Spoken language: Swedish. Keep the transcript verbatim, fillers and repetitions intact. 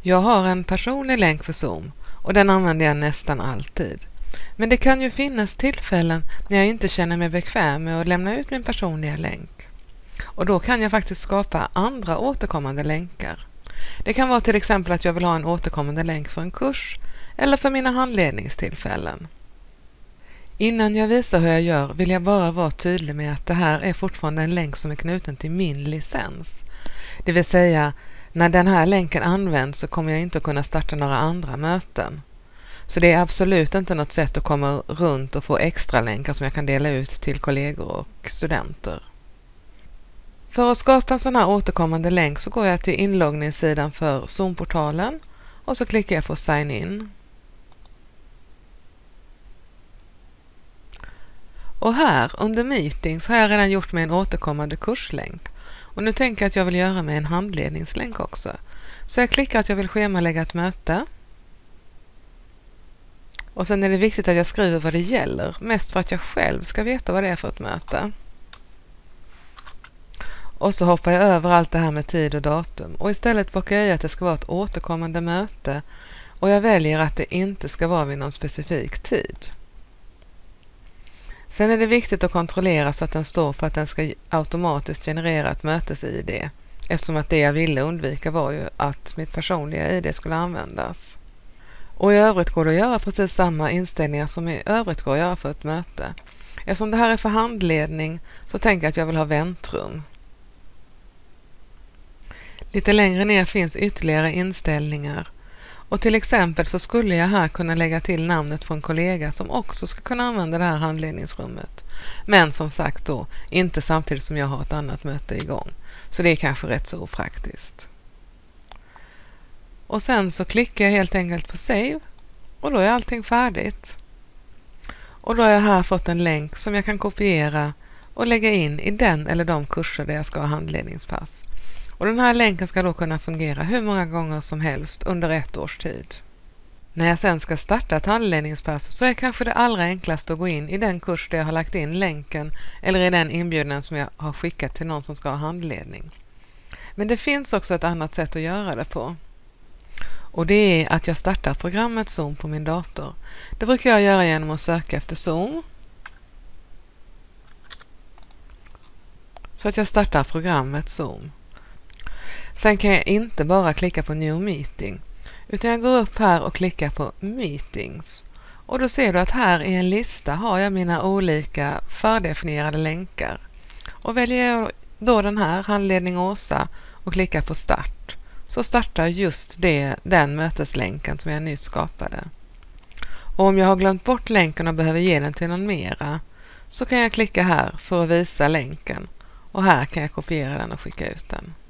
Jag har en personlig länk för Zoom och den använder jag nästan alltid. Men det kan ju finnas tillfällen när jag inte känner mig bekväm med att lämna ut min personliga länk. Och då kan jag faktiskt skapa andra återkommande länkar. Det kan vara till exempel att jag vill ha en återkommande länk för en kurs eller för mina handledningstillfällen. Innan jag visar hur jag gör vill jag bara vara tydlig med att det här är fortfarande en länk som är knuten till min licens. Det vill säga, när den här länken används så kommer jag inte att kunna starta några andra möten. Så det är absolut inte något sätt att komma runt och få extra länkar som jag kan dela ut till kollegor och studenter. För att skapa en sån här återkommande länk så går jag till inloggningssidan för Zoom-portalen och så klickar jag på Sign in. Och här under Meetings har jag redan gjort med en återkommande kurslänk. Och nu tänker jag att jag vill göra med en handledningslänk också. Så jag klickar att jag vill schemalägga ett möte. Och sen är det viktigt att jag skriver vad det gäller, mest för att jag själv ska veta vad det är för ett möte. Och så hoppar jag över allt det här med tid och datum och istället bockar jag i att det ska vara ett återkommande möte och jag väljer att det inte ska vara vid någon specifik tid. Sen är det viktigt att kontrollera så att den står på att den ska automatiskt generera ett mötes-I D, eftersom att det jag ville undvika var ju att mitt personliga I D skulle användas. Och i övrigt går det att göra precis samma inställningar som i övrigt går att göra för ett möte. Eftersom det här är för handledning så tänker jag att jag vill ha väntrum. Lite längre ner finns ytterligare inställningar. Och till exempel så skulle jag här kunna lägga till namnet från en kollega som också ska kunna använda det här handledningsrummet. Men som sagt då, inte samtidigt som jag har ett annat möte igång. Så det är kanske rätt så opraktiskt. Och sen så klickar jag helt enkelt på Save och då är allting färdigt. Och då har jag här fått en länk som jag kan kopiera och lägga in i den eller de kurser där jag ska ha handledningspass. Och den här länken ska då kunna fungera hur många gånger som helst under ett års tid. När jag sen ska starta ett handledningspass så är kanske det allra enklaste att gå in i den kurs där jag har lagt in länken eller i den inbjudan som jag har skickat till någon som ska ha handledning. Men det finns också ett annat sätt att göra det på. Och det är att jag startar programmet Zoom på min dator. Det brukar jag göra genom att söka efter Zoom. Så att jag startar programmet Zoom. Sen kan jag inte bara klicka på New Meeting utan jag går upp här och klickar på Meetings. Och då ser du att här i en lista har jag mina olika fördefinierade länkar. Och väljer jag då den här, handledning Åsa, och klickar på Start så startar just det, den möteslänken som jag nyss skapade. Och om jag har glömt bort länken och behöver ge den till någon mera så kan jag klicka här för att visa länken och här kan jag kopiera den och skicka ut den.